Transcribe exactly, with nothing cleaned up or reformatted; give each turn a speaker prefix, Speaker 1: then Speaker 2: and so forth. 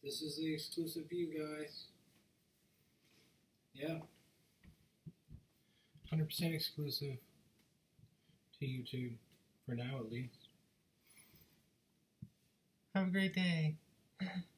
Speaker 1: This is the exclusive view, guys. Yeah. one hundred percent exclusive to YouTube, for now at least. Have a great day.